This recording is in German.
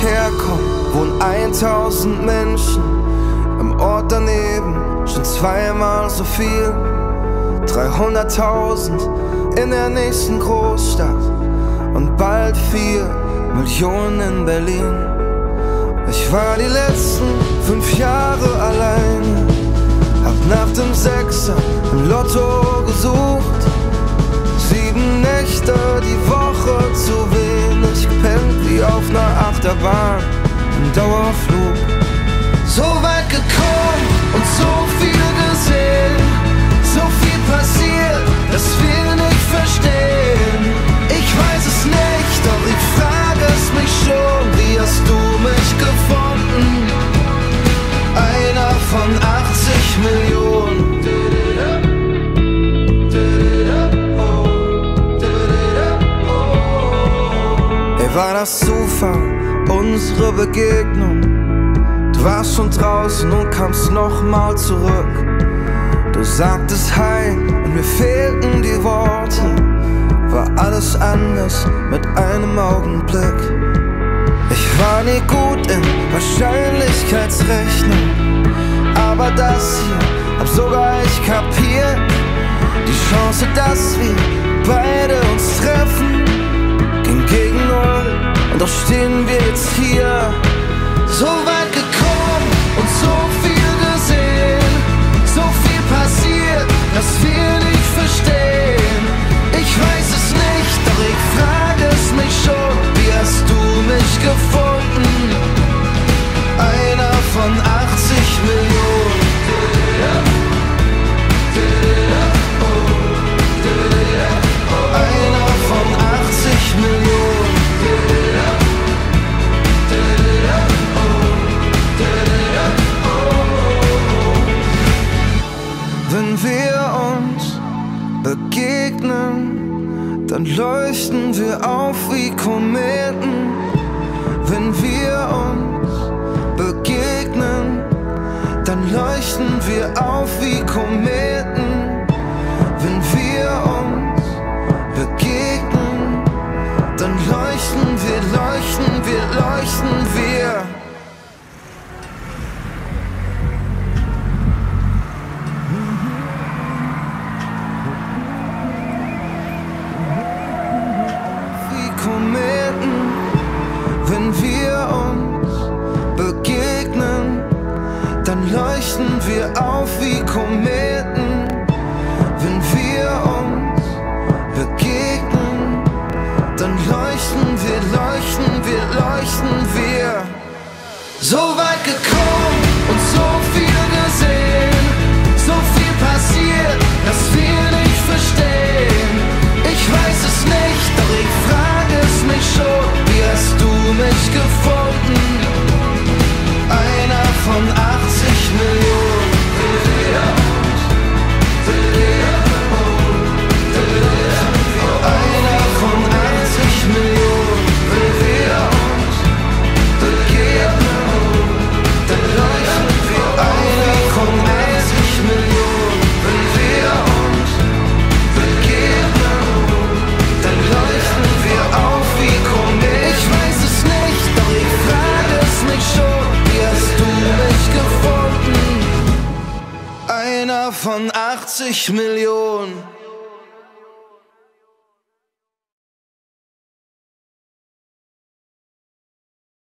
ich herkomme, wohnen 1000 Menschen. Im Ort daneben schon zweimal so viel. 300.000 in der nächsten Großstadt und bald 4 Millionen in Berlin. Ich war die letzten 5 Jahre alleine, hab nach dem Sechser im Lotto gesucht. 7 Nächte die Woche zu wenig gepennt, wie auf ner Achterbahn im Dauerflug. So weit gekommen und so viel gesehen, so viel passiert, dass wir nicht verstehen. Ich weiß es nicht, doch ich frage es mich schon, wie hast du mich gefunden? Einer von 80 Millionen. Ey, war das Zufall, unsere Begegnung? Du warst schon draußen und kamst nochmal zurück. Du sagtest Hi und mir fehlten die Worte. War alles anders mit einem Augenblick. Ich war nie gut in Wahrscheinlichkeitsrechnung, aber das hier hab sogar ich kapiert. Die Chance, dass wir beide uns treffen, ging gegen 0 und doch stehen wir jetzt hier. So weit gekommen und so viel gesehen, so viel passiert, dass wir nicht verstehen. Ich weiß es nicht, doch ich frage es mich schon, wie hast du mich gefunden? Einer von 80 Millionen. Einer von 80 Millionen. Wenn wir uns begegnen, dann leuchten wir auf wie Kometen. Wenn wir uns begegnen, dann leuchten wir auf wie Kometen. Wenn wir uns begegnen, dann leuchten wir, leuchten wir, leuchten wir. Wenn wir uns begegnen, dann leuchten wir auf wie Kometen. Wenn wir uns begegnen, dann leuchten wir, leuchten wir, leuchten wir. So weit gekommen und so viel gesehen, so viel passiert, dass wir nicht verstehen. Ich weiß es nicht, doch ich frage es mich schon, wie hast du mich gefunden? Einer von 80 Millionen. Einer von 80 Millionen. Wenn wir uns begegnen, dann leuchten wir. Einer von 80 Millionen. Wenn wir uns begegnen, dann leuchten wir auf wie Kometen. Ich weiß es nicht, doch ich frage es mich schon, wie hast du mich gefunden? Einer von 80 Millionen.